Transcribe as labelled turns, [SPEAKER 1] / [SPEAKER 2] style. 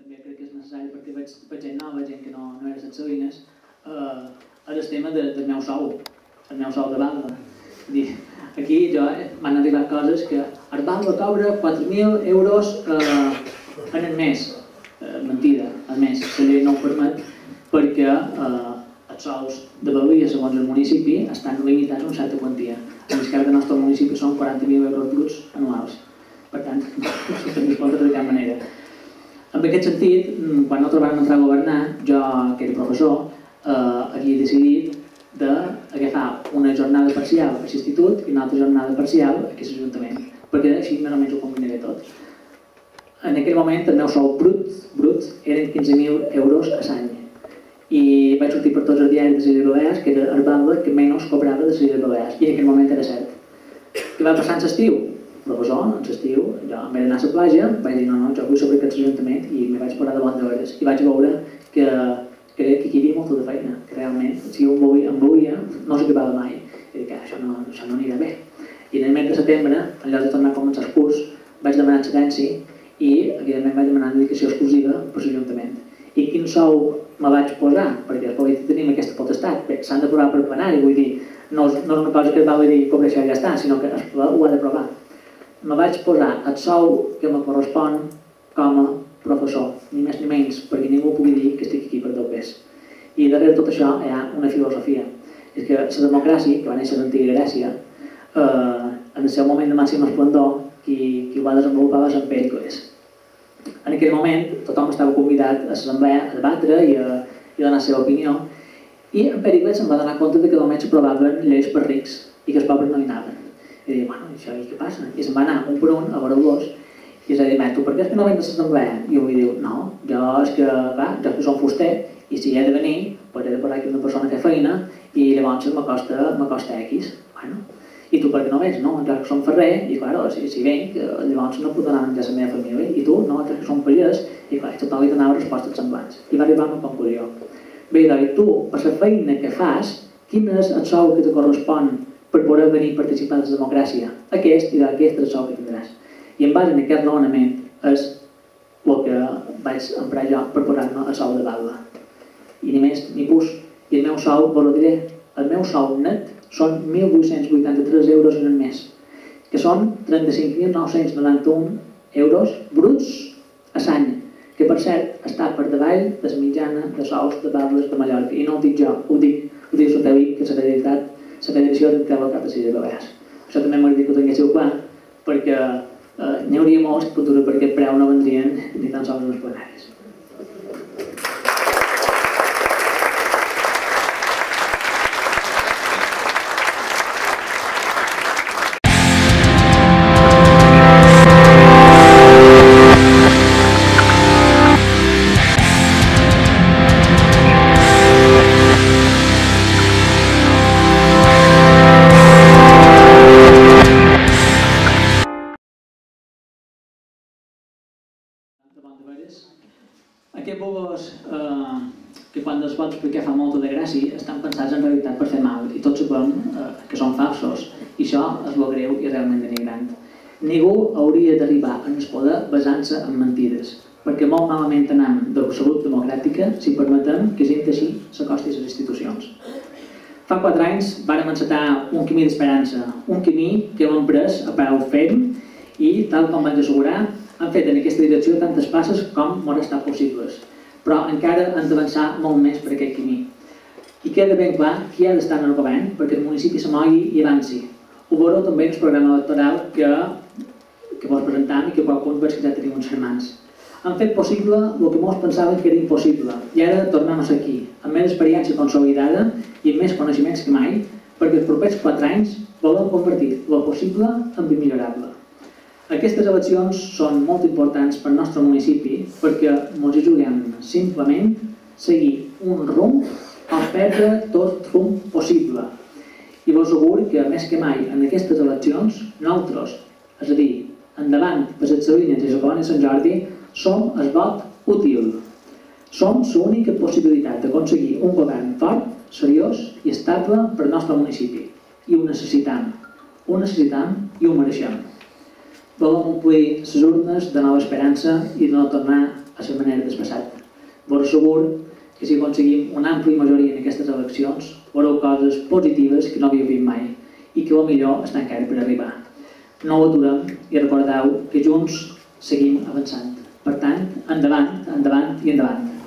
[SPEAKER 1] també crec que és necessari perquè veig gent nova, gent que no era les Salines, és el tema del meu sou de Balba. Aquí m'han arribat coses que el Balba cobra 4.000 euros en el mes. Mentida, a més, la llei no ho permet perquè els sous de Balia, segons el municipi, estan limitats a una certa quantia. En el cas del nostre municipi són 40.000 euros bruts anuals. Per tant, no s'ho tenim compte de cap manera. En aquest sentit, quan nosaltres vam entrar a governar, jo, que era professor, havia decidit d'agafar una jornada parcial a l'institut i una altra jornada parcial a aquest ajuntament, perquè així més o menys ho combinaré tot. En aquell moment el meu sou brut eren 15.000 euros a l'any i vaig sortir per tots els diaris de les Illes Balears que era el Balba que menys cobrava de les Illes Balears i en aquell moment era cert. Què va passar en l'estiu? Professor, en l'estiu jo em vaig anar a la platja, vaig dir no, jo vull sobre aquest ajuntament i me vaig posar de bones hores i vaig veure que aquí hi havia molta de feina, que realment si un volia no s'acabava mai i dic que això no anirà bé. I en el mes de setembre, en lloc de tornar a començar el curs, vaig demanar excedència i evidentment vaig demanar dedicació exclusiva per l'Ajuntament. I quin sou me vaig posar? Perquè tenim aquesta potestat. Bé, s'han d'aprovar per plenari, vull dir, no és una cosa que val dir cobra això i ja està, sinó que ho ha d'aprovar. Me vaig posar el sou que me correspon com a professor, ni més ni menys, perquè ningú pugui dir que estic aquí per tot bé. I darrere tot això hi ha una filosofia. És que la democràcia, que va néixer a l'antiga Grècia, en el seu moment de màxim esplendor, qui ho va desenvolupar va ser Pèricles. En aquell moment tothom estava convidat a l'assemblea a debatre i a donar la seva opinió i en Pèricles se'n va donar compte que només s'aprovaven lleis per rics i que els pobres no hi anaven. I deia, bueno, això què passa? I se'n va anar un per un a veure-los i es va dir, tu per què és que no vens a l'assemblea? I jo li diu, no, jo és que som fuster i si he de venir, he de posar aquí una persona que feina i llavors m'acosta X. Bueno, i tu per què no vens? No, jo som ferrer i clar, si venc, llavors no puc donar menjar a la meva família i tu, no, jo som pagès i clar, tothom li donava respostes semblants i va arribar a una conclusió. Bé, doncs tu, per la feina que fas, quin és el sou que te correspon per poder venir a participar de la democràcia? Aquest i aquest és el sou que tindràs. I en base a aquest raonament és el que vaig emprar jo per posar-me el sou de Balba. I ni més ni pus. I el meu sou, vos ho diré, el meu sou net són 1.883 euros en el mes, que són 35.991 euros bruts a l'any, que per cert està per davall de la mitjana de sous de Balbes de Mallorca. I no ho dic jo, ho diu Sotevic, que és la Federació de Cap de les Illes Balears. Això també m'agradaria que ho tinguéssiu clar, perquè n'hi hauria molts que per aquest preu no vendrien ni tan sols unes plenaris. Aquests bobos que quan els vols explicar fa molta de gràcia estan pensats en realitat per fer mal i tots sabem que són falsos i això és molt greu i realment denigrant. Ningú hauria d'arribar a el poder basant-se en mentides perquè molt malament anem de salut democràtica si permetem que gent així s'acosti a les institucions. Fa 4 anys vàrem encetar un camí d'esperança, un camí que hem emprès a peu ferm i, tal com vaig assegurar, han fet en aquesta direcció tantes passes com m'han estat possibles, però encara han d'avançar molt més per aquest camí. I queda ben clar qui ha d'estar en el govern perquè el municipi s'amogui i avanci. Ho veureu també en el programa electoral que vos presentam i que qualcuns veig que ja tenim uns germans. Han fet possible el que molts pensaven que era impossible i ara tornem a ser aquí, amb més experiència consolidada i amb més coneixements que mai, perquè els propers 4 anys volem convertir el possible en immillorable. Aquestes eleccions són molt importants per al nostre municipi perquè ens hi juguem simplement seguir un rumb o perdre tot rumb possible. I vos asseguro que més que mai en aquestes eleccions nosaltres, és a dir, endavant per les Salines i la Colònia de Sant Jordi, som el vot útil. Som l'única possibilitat d'aconseguir un govern fort, seriós i estable per al nostre municipi. I ho necessitam i ho mereixem. Volem omplir les urnes de nova esperança i de no tornar a la manera del passat. Vos segur que si aconseguim una àmplia majoria en aquestes eleccions veureu coses positives que no havíeu vist mai i que millor està encara per arribar. No ho aturem i recordeu que junts seguim avançant. Per tant, endavant, endavant i endavant.